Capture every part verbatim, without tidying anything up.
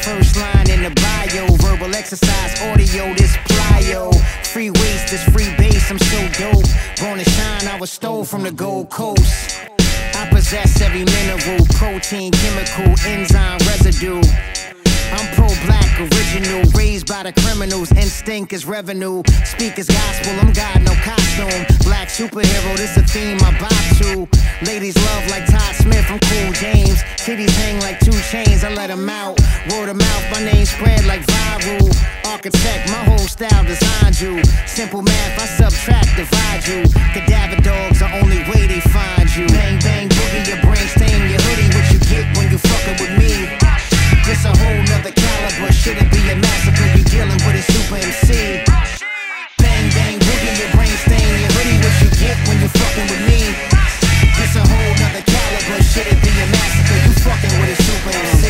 first line in the bio. Verbal exercise, audio, this plyo. Free waste, this free bass, I'm so dope. Born to shine, I was stole from the Gold Coast. I possess every mineral, protein, chemical, enzyme, residue. I'm pro-black, original, raised by the criminals, instinct is revenue. Speak is gospel, I'm God, no costume. Black superhero, this a theme I buy to. Ladies love like Todd Smith, I'm Cool James. Titties hang like two chains, I let them out. Word of mouth, my name spread like viral. Architect, my whole style designed you. Simple math, I subtract, divide you. Cadaver dogs, the only way they find you. Bang, bang, boogie, your brain stain, your hoodie. What you get when you fucking with me? This a whole nother caliber, should it be a massacre? You dealing with a Supa M C. Bang, bang, boogie, your brain stain, your hoodie. What you get when you fucking with me? This a whole nother caliber, should it be a massacre? You fucking with a Supa M C.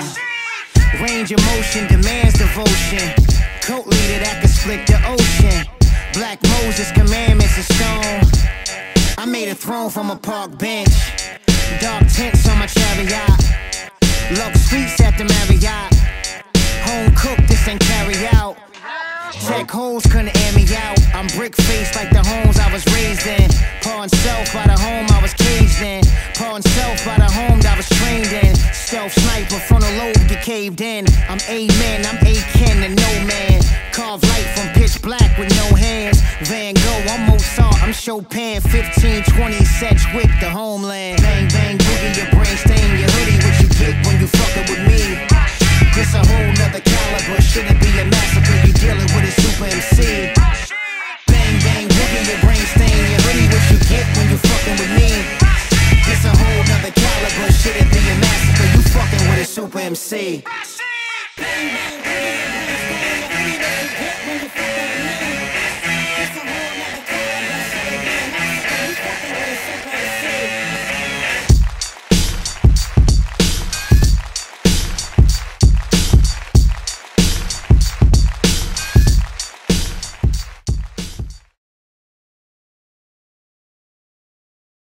Yeah. Range of motion demands devotion. Coat leader that can split the ocean. Black Moses commandments of stone. I made a throne from a park bench. Dark tints on my chariot. Love sweets at the Marriott. Home cooked, this ain't carry out. Tech hoes couldn't air me out. I'm brick faced like the homes I was raised in. Pouring self by the home I was caged in. Pouring self by the home that I was trained in. Stealth sniper, frontal lobe get caved in. I'm amen, I'm A-Ken and no man. Carved light from pitch black with no hands. Van Gogh, I'm Mozart, I'm Chopin. Fifteen, twenty Sedgwick, the homeland. Bang, bang, boogie, your brain stain, your hoodie. What you get when you fucking with me? This a whole nother caliber, should it be a massacre? You dealing with a Supa M C. Bang, bang, boogie, your brain stain, your hoodie. What you get when you fucking with me? This a whole nother caliber, should it be a massacre? You fucking with a Supa M C. Bang, bang.